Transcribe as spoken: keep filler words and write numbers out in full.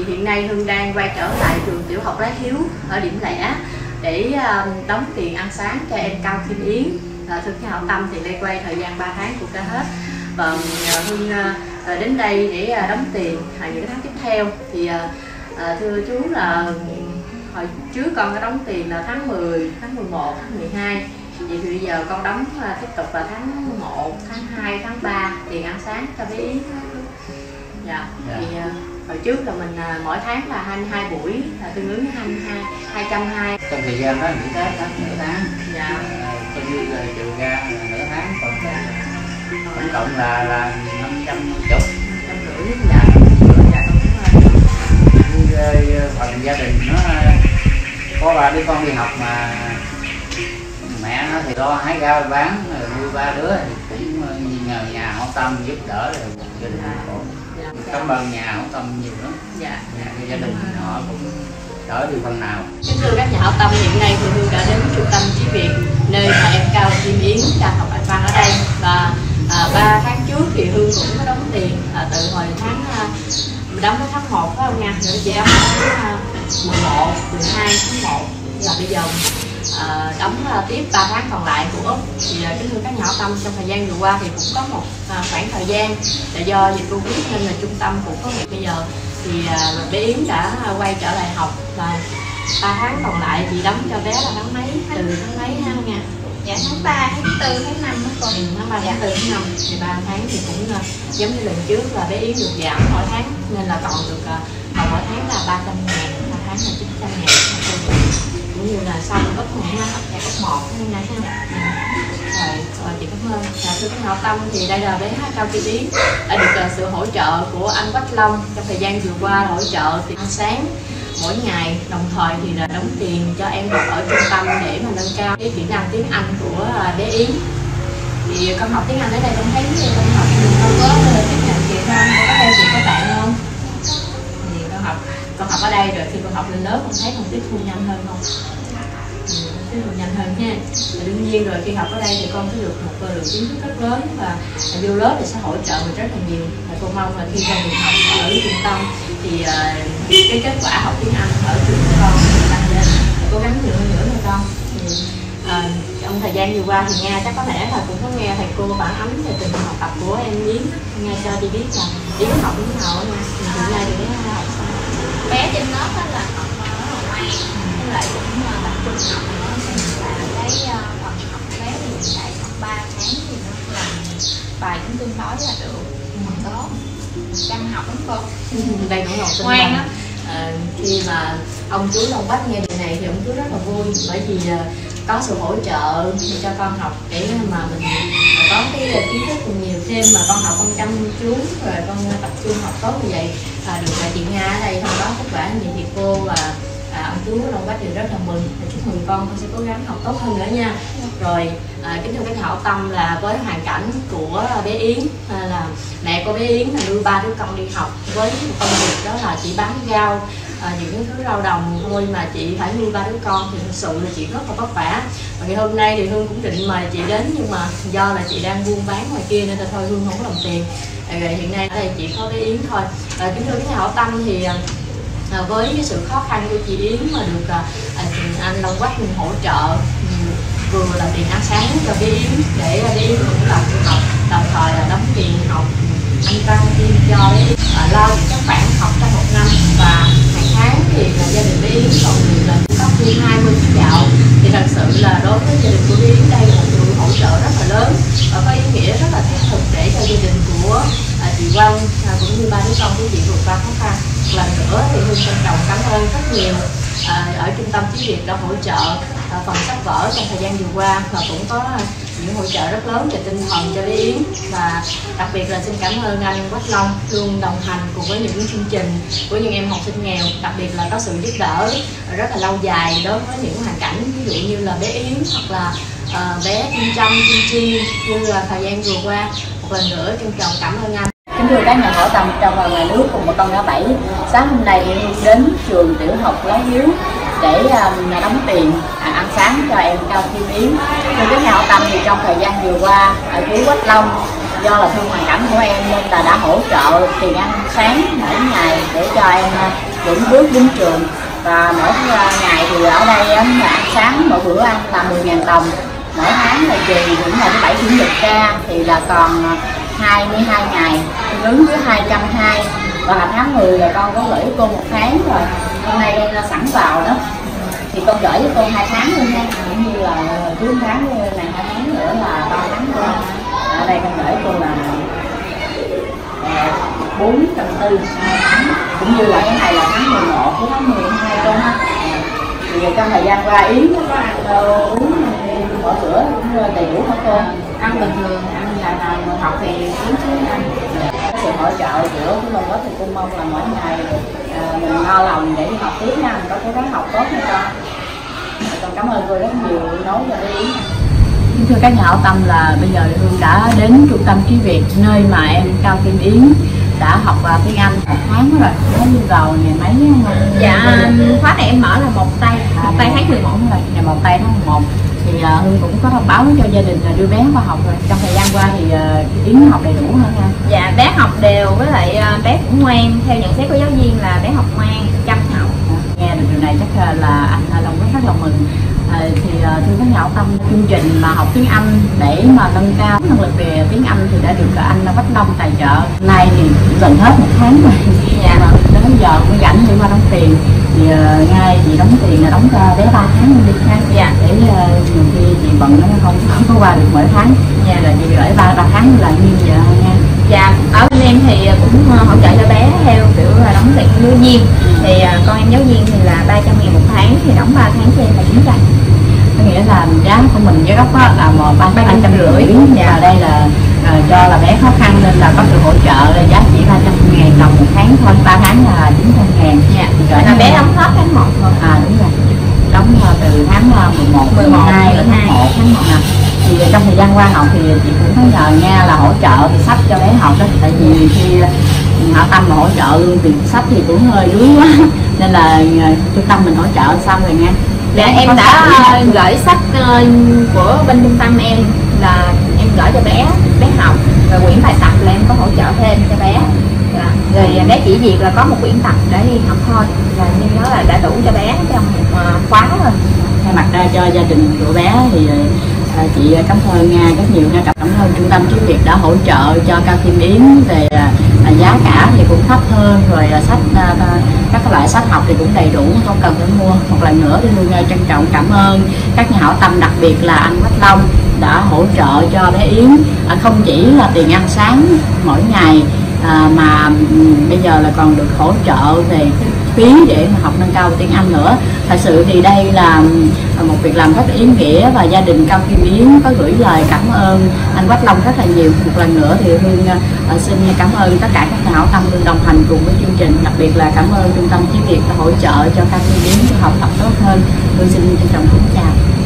thì hiện nay Hương đang quay trở lại trường tiểu học Lá Hiếu ở điểm lẻ để uh, đóng tiền ăn sáng cho em Cao Kim Yến. Uh, thưa nhà hảo tâm thì đây quay thời gian ba tháng cũng đã hết, và uh, Hương uh, đến đây để uh, đóng tiền uh, những tháng tiếp theo. Thì uh, uh, thưa chú là hồi trước con có đóng tiền là tháng mười, tháng mười một, tháng mười hai. Vậy thì bây giờ con đóng uh, tiếp tục là tháng một, tháng hai, tháng ba tiền ăn sáng cho bé Yến. Dạ. Dạ. Thì uh, hồi trước là mình uh, mỗi tháng là hai mươi hai buổi, là tương ứng với hai mươi hai, hai trăm hai. Trong thời gian đó nghỉ Tết đó, nửa tháng. Dạ. Coi như là trừ ra là nửa tháng, còn tổng cộng là là năm trăm chục. Năm trăm rưỡi. Dạ. Dạ đúng rồi. Phần gia đình nó có ba đứa con đi học mà mẹ nó thì lo hái rau bán, nuôi ba đứa thì cũng nhờ nhà hảo tâm giúp đỡ rồi gia đình khổ. Cảm ơn nhà hảo tâm nhiều lắm. Dạ. Nhà cái gia đình họ cũng đỡ đi phần nào. Kính thưa các nhà hảo tâm, hiện nay thì Hương đã đến trung tâm Chí Việt nơi mà em Cao Kim Yến đang học Anh văn ở đây, và à, ba tháng trước thì Hương cũng có đóng tiền à, từ hồi tháng à, đóng tới tháng một phải không nha, rồi chị đóng tháng mười một, mười hai, tháng một, và bây giờ à, đóng à, tiếp ba tháng còn lại của Úc. Thì à, kính thưa các nhà hảo tâm, trong thời gian vừa qua thì cũng có một à, khoảng thời gian là do dịch Covid nên là trung tâm cũng có việc bây giờ thì à, bé Yến đã quay trở lại học, và ba tháng còn lại chị đóng cho bé là tháng mấy, từ tháng mấy ha nha? Dạ tháng ba, tháng tư, tháng năm đó con. Ừ, tháng ba, tháng tư, tháng năm. Thì ba tháng thì cũng uh, giống như lần trước là bé Yến được giảm mỗi tháng, nên là còn được uh, còn mỗi tháng là ba trăm ngàn, ba tháng là chín trăm ngàn. Cũng như là xong cấp một ha, dạ cấp một nha ha. Rồi, rồi chị cảm ơn. Dạ, thưa các hảo tâm, thì đây là bé Cao Kim Yến đã được uh, sự hỗ trợ của anh Quách Long trong thời gian vừa qua, hỗ trợ tiền ăn sáng mỗi ngày, đồng thời thì là đóng tiền cho em học ở trung tâm để mà nâng cao cái kỹ năng tiếng Anh của bé Yến. Thì con học tiếng Anh ở đây con thấy con học con có chấp nhận chị không? Con có theo chị các bạn không? Thì con học con học ở đây rồi khi con học lên lớp con thấy con tiếp thu nhanh hơn không? Tiếp thu nhanh hơn nha. Và đương nhiên rồi khi học ở đây thì con sẽ được một lượng kiến thức rất lớn, và vô lớp thì sẽ hỗ trợ mình rất là nhiều. Và cô mong là khi con được học ở trung tâm thì uh, cái kết quả học tiếng Anh ở trường của con tăng lên, cố gắng nhiều hơn nữa nha con. Thì uh, trong thời gian vừa qua thì Nga chắc có lẽ là cũng có nghe thầy cô phản ánh về tình hình học tập của em Yến. Nga cho chị biết là Yến học như thế nào nha. Thì hiện nay thì bé học sao? Bé trên lớp đó là học rất là ngoan, với lại cũng tập trung học nữa, và cái phần học bé thì hiện tại học ba tháng thì nó làm bài cũng tương đối là được, không tốt, chăm học lắm cô. Đây cũng học sinh ngoan lắm. À, khi mà ông chú Long Bách nghe điều này thì ông chú rất là vui, bởi vì uh, có sự hỗ trợ cho con học để mà mình có cái kiến thức nhiều thêm, mà con học con chăm chú rồi con tập trung học tốt như vậy. À, được là chị Nga ở đây thông báo kết quả như thì cô và à, ông chú Long Bách đều rất là mừng. Chúc mừng con, con sẽ cố gắng học tốt hơn nữa nha. Rồi à, kính thưa các hảo tâm, là với hoàn cảnh của bé Yến à, là mẹ của bé Yến là nuôi ba đứa con đi học với một công việc đó là chỉ bán rau, à, những thứ rau đồng thôi mà chị phải nuôi ba đứa con thì thực sự là chị rất là vất vả. Và ngày hôm nay thì Hương cũng định mời chị đến, nhưng mà do là chị đang buôn bán ngoài kia nên là thôi Hương không có đồng tiền. À, rồi hiện nay ở đây chỉ có bé Yến thôi. À, kính thưa các hảo tâm, thì À, với cái sự khó khăn của chị Yến mà được à, anh Long Quách hỗ trợ um, vừa là tiền ăn sáng cho bé Yến để bé Yến cũng làm việc học, đồng thời là đóng tiền học ăn văn tiền cho bé Yến, à, lo những các khoản học trong một năm, và hàng tháng thì là gia đình bé Yến còn được là cung cấp thêm hai mươi chiếc gạo. Thì thật sự là đối với gia đình của bé Yến đây là một sự hỗ trợ rất là lớn và có ý nghĩa rất là thiết thực để cho gia đình của à, chị Vân à, cũng như ba đứa con của chị vượt qua khó khăn. Lần nữa thì Hương trân trọng cảm ơn rất nhiều à, ở trung tâm Chí Việt đã hỗ trợ à, phần sách vở trong thời gian vừa qua, và cũng có những hỗ trợ rất lớn về tinh thần cho bé Yến. Và đặc biệt là xin cảm ơn anh Quách Long luôn đồng hành cùng với những chương trình của những em học sinh nghèo, đặc biệt là có sự giúp đỡ rất là lâu dài đối với những hoàn cảnh ví dụ như là bé Yến hoặc là uh, bé Kim Trâm, Kim Chi như là thời gian vừa qua. Một lần nữa trân trọng cảm ơn anh. Kính thưa các nhà hảo tâm trong và ngoài nước cùng một con ngã bảy, sáng hôm nay thì Hương đến trường tiểu học Lá Hiếu để um, đóng tiền à, ăn sáng cho em Cao Kim Yến. Thưa các nhà hảo tâm, thì trong thời gian vừa qua ở chú Quách Long do là thương hoàn cảnh của em nên là đã hỗ trợ tiền ăn sáng mỗi ngày để cho em vững bước đến trường. Và mỗi ngày thì ở đây ăn sáng mỗi bữa ăn là mười ngàn đồng, mỗi tháng là trừ những ngày thứ bảy chủ nhật ra thì là còn hai mươi hai ngày, tương ứng với hai trăm hai mươi. Và là tháng mười là con có gửi với cô một tháng rồi, hôm nay đây là sẵn vào đó thì con gửi với cô hai tháng luôn nha, cũng như là trước tháng này hai tháng nữa là ba tháng nữa. Ở đây con gửi cô là bốn trăm tư hai tháng, cũng như là cái này là tháng mười một với tháng mười hai luôn ha. Thì trong thời gian qua Yến nó có ăn uh, uống mỗi bữa cũng đầy đủ hả cô? Ăn bình thường, ăn là nào học thì uống chứ ăn. Sự hỗ trợ giữa của mình đó thì cô mong là mỗi ngày à, mình no lòng để đi học tiếp nha, mình có cố gắng học tốt nha con. Con cảm ơn cô rất nhiều nói cho bé Yến. Thưa các nhà hảo tâm, là bây giờ Hương đã đến trung tâm Trí Việt, nơi mà em Cao Kim Yến đã học uh, tiếng Anh một tháng rồi. Nó đi vào ngày mấy? Dạ khóa này em mở là một tay, à, một tay tháng mười một rồi, ngày một tay tháng mười một. Thì uh, Hương cũng có thông báo cho gia đình là đưa bé vào học rồi. Trong thời gian qua thì uh, Yến học đầy đủ hơn nha. Dạ bé học đều, với lại uh, bé cũng ngoan. Theo nhận xét của giáo viên là bé học ngoan, chăm học. À, nghe được điều này chắc là anh Long rất là mừng. À, thì uh, thưa các nhà hảo tâm, chương trình mà học tiếng Anh để mà nâng cao năng lực về tiếng Anh thì đã được anh Bách Long tài trợ. Nay thì gần hết một tháng rồi. Dạ. Mà đến giờ mới rảnh để qua đóng tiền. Thì uh, ngay chị đóng tiền là đóng cho bé ba tháng luôn đi ha. Dạ. Để uh, nhiều khi chị bận nó không không có qua được mỗi tháng. Dạ. Là chị gửi ba ba tháng là như vậy nha. Dạ, ở bên em thì cũng hỗ trợ cho bé theo kiểu là đóng tiền giáo viên. Thì uh, con em giáo viên thì là ba trăm ngàn một tháng, thì đóng ba tháng cho em là chín trăm. Có nghĩa là giá của mình với gốc là một ba trăm rưỡi, và đây là uh, do là bé khó khăn nên là có sự hỗ trợ là giá chỉ ba trăm ngàn đồng một tháng thôi, ba tháng là chín trăm ngàn. Dạ. Là bé đóng hết tháng một thôi. À đúng rồi, đóng uh, từ tháng uh, mười một, mười hai đến tháng một, tháng một nè. Thì trong thời gian qua học thì chị cũng có nhờ Nga là hỗ trợ thì sách cho bé học đó, tại vì khi hảo tâm mà hỗ trợ luôn tiền sách thì cũng hơi đuối quá nên là uh, trung tâm mình hỗ trợ xong rồi nha. Dạ em đã uh, gửi sách uh, của bên trung tâm em, là em gửi cho bé bé học, rồi quyển bài tập là em có hỗ trợ thêm cho bé. Dạ. Rồi bé chỉ việc là có một quyển tập để đi học thôi, là như đó là đã đủ cho bé trong một uh, khóa rồi. Thay mặt ra cho gia đình của bé thì à, chị cảm ơn Nga rất nhiều nha. Cảm ơn trung tâm Trí Việt đã hỗ trợ cho Cao Kim Yến về à, giá cả thì cũng thấp hơn, rồi à, sách à, các loại sách học thì cũng đầy đủ, không cần phải mua. Một lần nữa thì Hương trân trọng cảm ơn các nhà hảo tâm, đặc biệt là anh Bách Long đã hỗ trợ cho bé Yến à, không chỉ là tiền ăn sáng mỗi ngày à, mà um, bây giờ là còn được hỗ trợ về cái phí để mà học nâng cao tiếng Anh nữa. Thật sự thì đây là một việc làm rất là ý nghĩa, và gia đình Cao Kim Yến có gửi lời cảm ơn anh Bách Long rất là nhiều. Một lần nữa thì Hương uh, xin cảm ơn tất cả các nhà hảo tâm luôn đồng hành cùng với chương trình, đặc biệt là cảm ơn trung tâm Trí Việt đã hỗ trợ cho Cao Kim Yến học tập tốt hơn. Hương xin trân trọng kính chào.